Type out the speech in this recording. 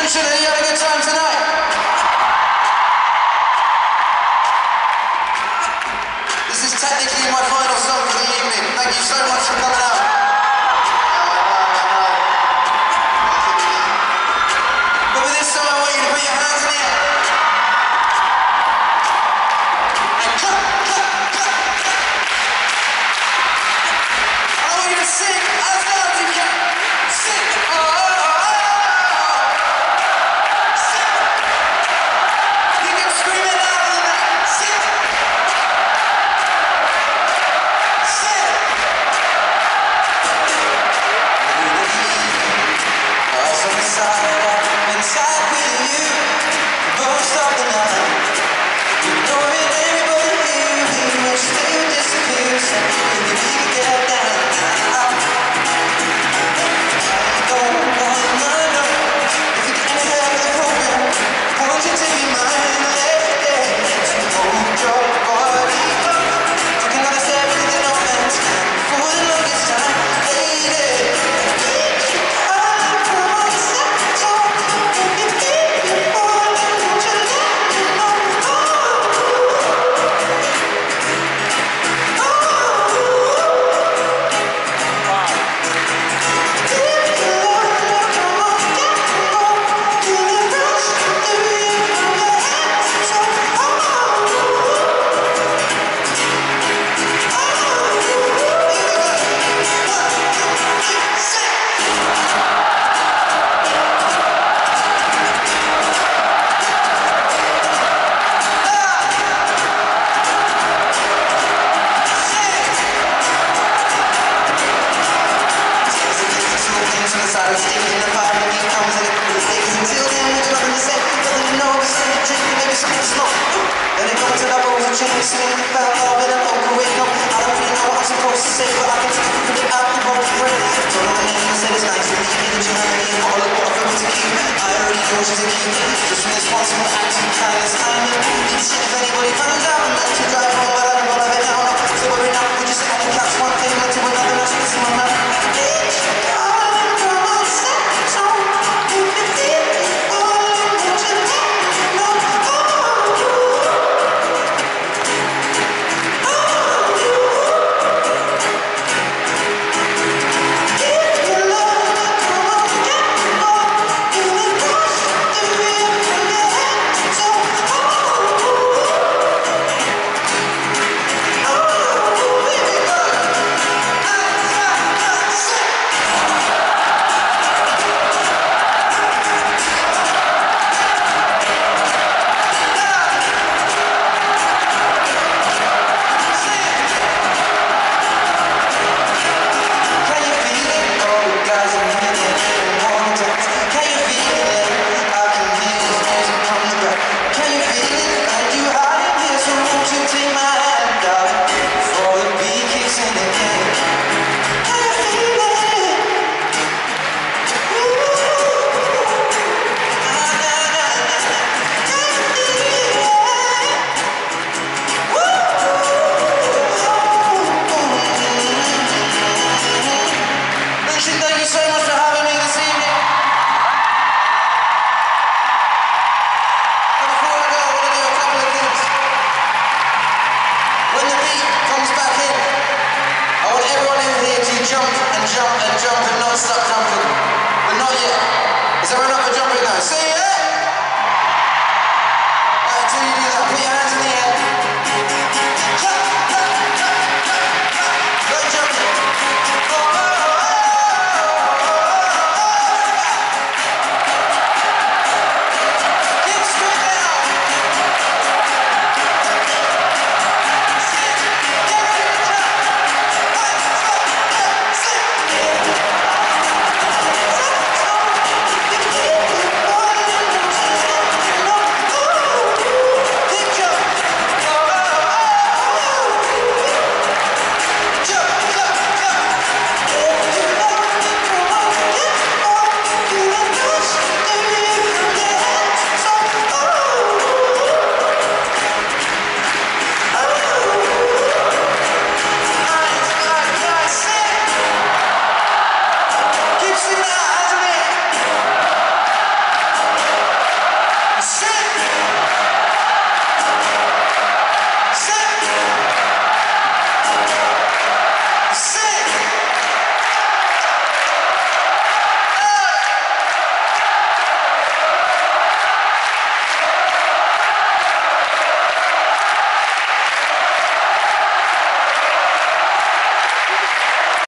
Richard, have you had a good time tonight? This is technically my final song for the evening. Thank you so much for coming out. But with this song, I want you to put your hands in the air. And clap, clap, clap, clap. I want you to sing as loud as you can. Sing. Oh. Just from this one small act of kindness, if anybody finds out I'm meant to drive home, but I don't want to have it now. So every night we just sit on the couch, one thing led to another, and I should see my man. Jump and not stop jumping, but not yet. Is everyone up for jumping now? See ya! Alright, until you do that, put your hands in the air. Clap, clap, clap, clap, clap. Go jumping. Oh, oh, oh. Keep straight down. Sit. Get ready to jump. 1, 2, 3, sit. Keep Sing!